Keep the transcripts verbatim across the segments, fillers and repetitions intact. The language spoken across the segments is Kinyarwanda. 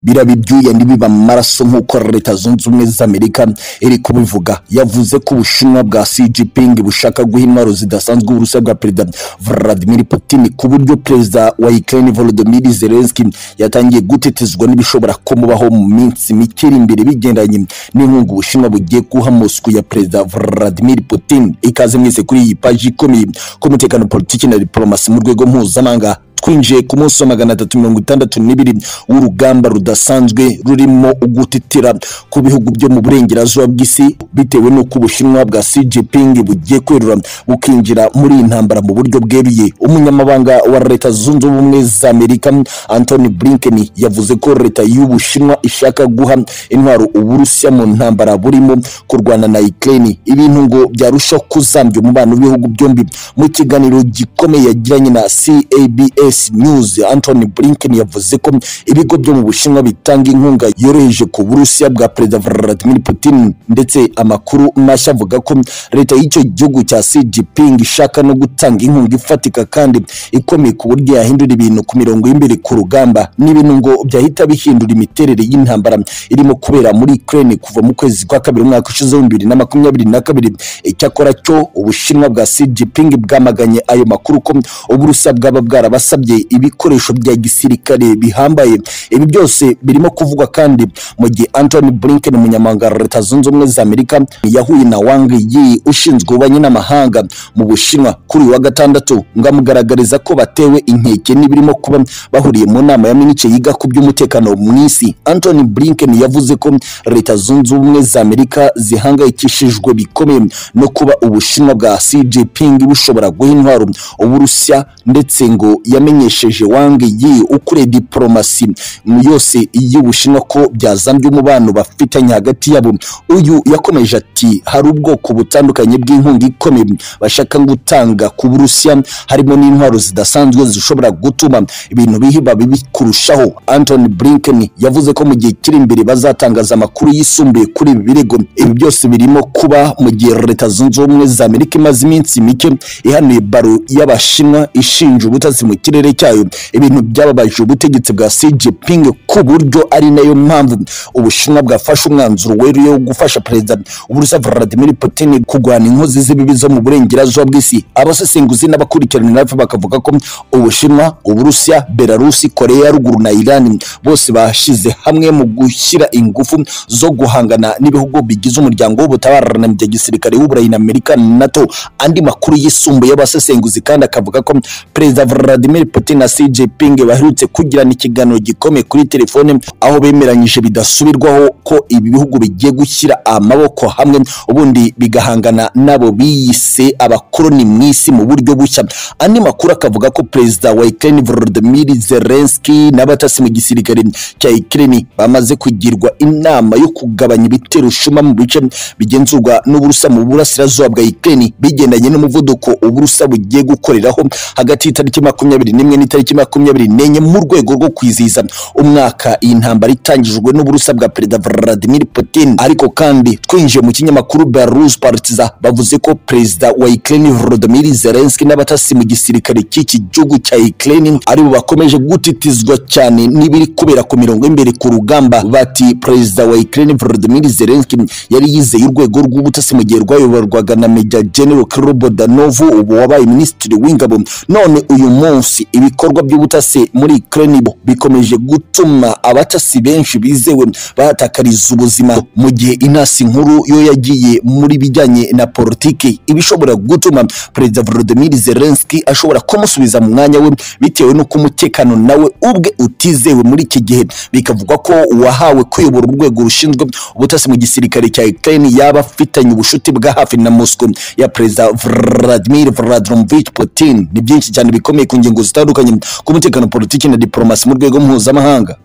birabibyuye nibiba maraso nk'uko leta zunze ubumwe za Amerika iri kubivuga. Yavuze ko Ubushinwa bwa Xi Jinping bushaka guha intwaro zidasanzwe Uburusiya bwa Perezida Vladimir Putin, ku buryo Perezida wa Ukraine Volodymyr Zelensky yatangiye gutetezwa n'ibishobora kumubaho mu minsi mike iri imbere bigendanye n'inkunga Ubushinwa bugiye guha Moscow ya Perezida Vladimir Putin. Ikaze mwese kuri iyi page ikomeye ku mutekano, politiki na diplomasi mu rwego mpuzamahanga. Twinjiye ku munsi wa magana atatu mirongo itandatu n'ibiri w'urugamba rudasanzwe rurimo ugutitira ku bihugu byo mu burengerazuba bw'isi bitewe n'uko Ubushinwa bwa Xi Jinping bugiye kwerura bukinjira muri intambara mu buryo bweruye. Umunyamabanga wa leta zunze ubumwe za Amerika Antony Blinken yavuze ko leta y'Ubushinwa ishaka guha intwaro Uburusiya mu ntambara burimo kurwana na Ukraine, ibintu ngo byarusha kuzambya umubano w'ibihugu byombi. Mu kiganiro gikomeye yagiranye na C A B S News, Antony Blinken yavuze ko ibigo byo mu Bushinwa bitanga inkunga yoroheje ku Burusiya bwa Perezida Vladimir Putin, ndetse amakuru mashya avuga ko leta y'icyo gihugu cya Xi Jinping ishaka no gutanga inkunga ifatika kandi ikomeye ku buryo yahindura ibintu ku mirongo y'imbere ku rugamba, n'ibintu ngo byahita bihindura imiterere y'intambara irimo kubera muri Ukraine kuva mu kwezi kwa kabiri umwaka ushize wa bibiri na makumyabiri na kabiri. Icyakora cyo Ubushinwa bwa Xi Jinping bwamaganye ayo makuru ko Uburusiya bwaba bwarabasabye ibikoresho bya gisirikare bihambaye. Ibi byose birimo kuvugwa kandi mu gihe Antony Blinken, umunyamabanga wa leta zunze ubumwe za Amerika, yahuye na Wang Yi ushinzwe ububanyi n'amahanga mu Bushinwa kuri wa gatandatu, ngamugaragariza ko batewe inkeke n'ibirimo kuba bahuriye mu nama ya Munich yiga ku by'umutekano mu isi. Antony Blinken yavuze ko leta zunze ubumwe za Amerika zihangayikishijwe bikomeye no kuba Ubushinwa bwa Xi Jinping bushobora guha intwaro Uburusiya, ndetse ngo yamenyesheje Wang Yi ukuriye diplomasi yose y'Ubushinwa ko byazambye umubano bafitanye hagati yabo. Uyu yakomeje ati hari ubwoko butandukanye bw'inkunga ikomeye bashaka gutanga ku Burusiya, harimo n'intwaro zidasanzwe zishobora gutuma ibintu bihiba bibi kurushaho. Antony Blinken yavuze ko mu gihe kiri imbere bazatangaza amakuru yisumbuye kuri ibi birego. Ibi byose birimo kuba mu gihe leta zunze ubumwe za Amerika imaze iminsi mike ihanuye baro y'Abashinwa ishinja ubutasi mu kirere cyayo, ibintu byababaje ubutegetsi bwa Xi Jinping ku buryo ari nayo mpamvu Ubushinwa bwafashe umwanzuro weruye wo gufasha Perezida Uburusiya Vladimir Putin kurwana inkozi z'ibibi zo mu burengerazuba bw'isi. Abasesenguzi n'abakurikirana hafi bakavuga ko Ubushinwa, Uburusiya, Belarus, Korea ya ruguru na Iran bose bashize hamwe mu gushyira ingufu zo guhangana n'ibihugu bigize umuryango w'ubutabarana bya gisirikare w'Uburayi na Amerika NATO. Andi makuru yisumbuye y'abasesenguzi kandi akavuga ko Perezida Vladimir Putin na Xi Jinping baherutse kugirana ikiganiro gikomeye kuri telefone, aho bemeranyije bidasubirwaho ko ibi bihugu bigiye gushyira amaboko hamwe ubundi bigahangana nabo biyise abakoloni mu isi mu buryo bushya. Andi makuru akavuga ko Perezida wa Ukraine Volodymyr Zelensky n'abatasi mu gisirikare cya Ukraine bamaze kugirwa inama yo kugabanya ibitero shuma mu bice bigenzurwa n'Uburusiya mu burasirazuba bwa Ukraine, bigendanye n'umuvuduko Uburusiya bugiye gukoreraho hagati y'itariki makumyabiri n'imwe n'itariki makumyabiri n'enye mu rwego rwo kwizihiza umwaka iyi ntambara itangijwe n'Uburusiya bwa Perezida Vladimir Putin. Ariko kandi twinjiye mu kinyamakuru Belarus Partiza bavuze ko Perezida wa Ukraine Volodymyr Zelensky n'abatasi mu gisirikare cy'iki gihugu cya Ukraine aribo bakomeje gutitizwa cyane n'ibiri kubera ku mirongo imbere ku rugamba. Bati Perezida wa Ukraine Volodymyr Zelensky yari yizeye urwego rw'ubutasi mu gihe rwayoborwaga na Major General Kirill Bodanov, ubu wabaye minisitiri w'ingabo. None uyu munsi ibikorwa by'ubutasi muri Ukraine bikomeje gutuma abatasi benshi bizewe bahatakariza ubuzima, mu gihe intasi nkuru yo yagiye muri bijyanye na politiki, ibishobora gutuma Perezida Volodymyr Zelensky ashobora kumusubiza mu mwanya we bitewe no kumutekano nawe ubwe utizewe muri iki gihe. Bikavuga ko wahawe kuyobora urwego rushinzwe ubutasi mu gisirikare cya Ukraine yaba afitanye ubushuti bwa hafi na Moscow ya Perezida Vladimir Vladimirovich Putin. Ni byinshi cyane bikomeye ku ngingo zitandukanye ku mutekano, politiki na diplomasi mu rwego mpuzamahanga.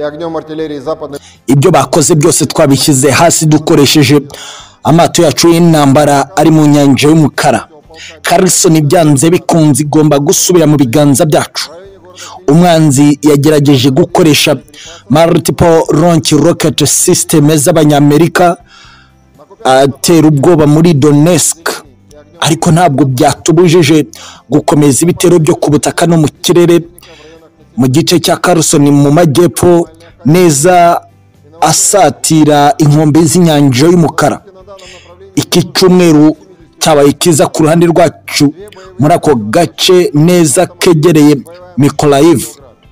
Ibyo bakoze byose twabishyize hasi dukoresheje amato yacu y'intambara ari mu nyanja y'umukara. Carlson byanze bikunze igomba gusubira mu biganza byacu. Umwanzi yagerageje gukoresha multiple launch rocket system z'Abanyamerika atera ubwoba muri Donetsk, ariko ntabwo byatubujije gukomeza ibitero byo ku butaka no mu kirere mu gice cya Carlson mu majyepfo neza asatira inkombe z'inyanja y'umukara. Iki cyumweru cyabaye kiza ku ruhande rwacu muri ako gace neza kegereye Mykolaiv.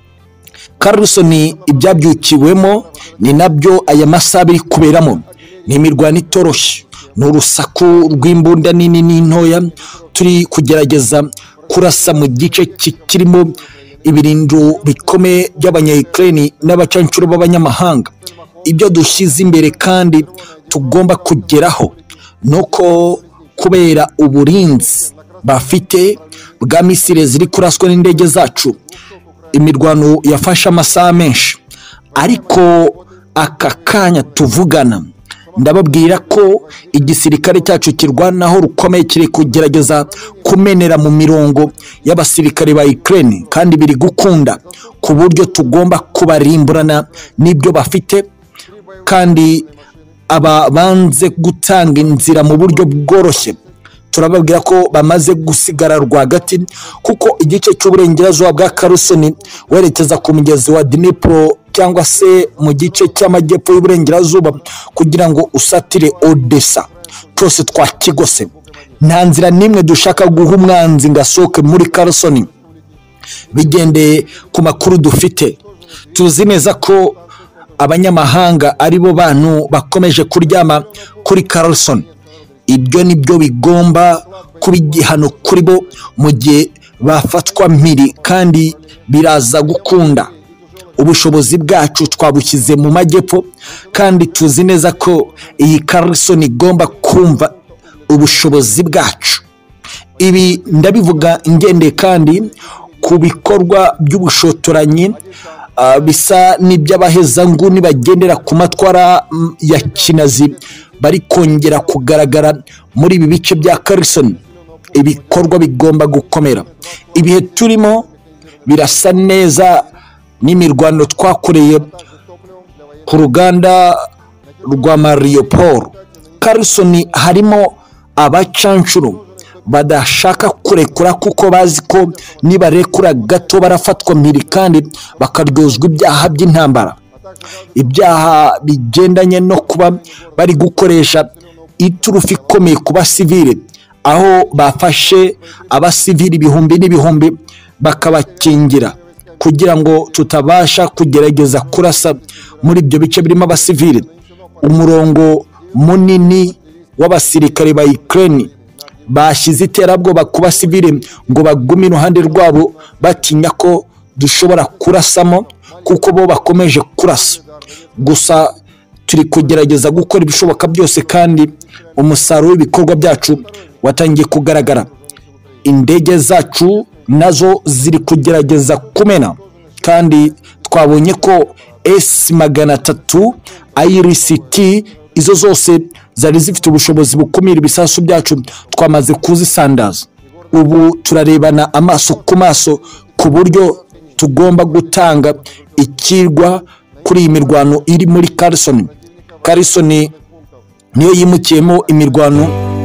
Kherson ibyabyukiwemo ni nabyo aya masaha biri kuberamo. Ni imirwano itoroshye, ni urusaku rw'imbunda nini n'intoya turi kugerageza kurasa mu gice kirimo ibirindo bikomeye by'abanya-Ukraine n'abacancuro b'abanyamahanga. Ibyo dushyize imbere kandi tugomba kugeraho nuko kubera uburinzi bafite bwa misile ziri kuraswa n'indege zacu, imirwano yafashe amasaha menshi. Ariko aka kanya tuvugana ndababwira ko igisirikare cyacu kirwanaho rukomeye kiri kugerageza kumenera mu mirongo y'abasirikare ba Ukraine, kandi biri gukunda ku buryo tugomba kubarimburana n'ibyo bafite. Kandi aba banze gutanga inzira mu buryo bworoshye turababwira ko bamaze gusigara rwagati, kuko igice cy'uburengerazuba bwa Kherson werekeza ku mugezi wa Dnipro cyangwa se mu gice cy'amajyepfo y'uburengerazuba kugira ngo usatire Odessa cyose twakigose. Nta nzira nimwe dushaka guha umwanzi ngasohoke muri Kherson. Bigendeye ku makuru dufite, tuzi neza ko abanyamahanga aribo bantu bakomeje kuryama kuri Kherson. Ibyo nibyo bigomba kuba igihano kuri bo mu gihe bafatwa mpiri, kandi biraza gukunda. Ubushobozi bwacu twabushyize mu majyepfo, kandi tuzi neza ko iyi Kherson igomba kumva ubushobozi bwacu. Ibi ndabivuga ngendeye kandi ku bikorwa by'ubushotoranyi Uh, bisa n'iby'abahezanguni bagendera ku matwara ya kinazi bari kongera kugaragara muri ibi bice bya Kherson. Ibikorwa bigomba gukomera. Ibihe turimo birasa neza n'imirwano twakoreye ku ruganda rwa Mariupol. Kherson harimo abacancuro badashaka kurekura, kuko bazi ko nibarekura gato barafatwa mpiri kandi bakaryozwa ibyaha by'intambara, ibyaha bigendanye no kuba bari gukoresha iturufu ikomeye ku basivile, aho bafashe abasivile ibihumbi n'ibihumbi bakabakingira kugira ngo tutabasha kugerageza kurasa muri ibyo bice birimo abasivile. Umurongo munini w'abasirikare ba Ukraine bashyize iterabwoba ku basivile ngo bagume iruhande rwabo batinya ko dushobora kurasamo, kuko bo bakomeje kurasa. Gusa turi kugerageza gukora ibishoboka byose, kandi umusaruro w'ibikorwa byacu watangiye kugaragara. Indege zacu nazo ziri kugerageza kumena, kandi twabonye ko S magana atatu I R C T izo zose zari zifite ubushobozi bukumira ibisasu byacu twamaze kuzisandaza. Ubu turarebana amaso ku maso ku buryo tugomba gutanga ikirwa kuri iyi mirwano iri muri Kherson. Kherson niyo yimukiyemo imirwano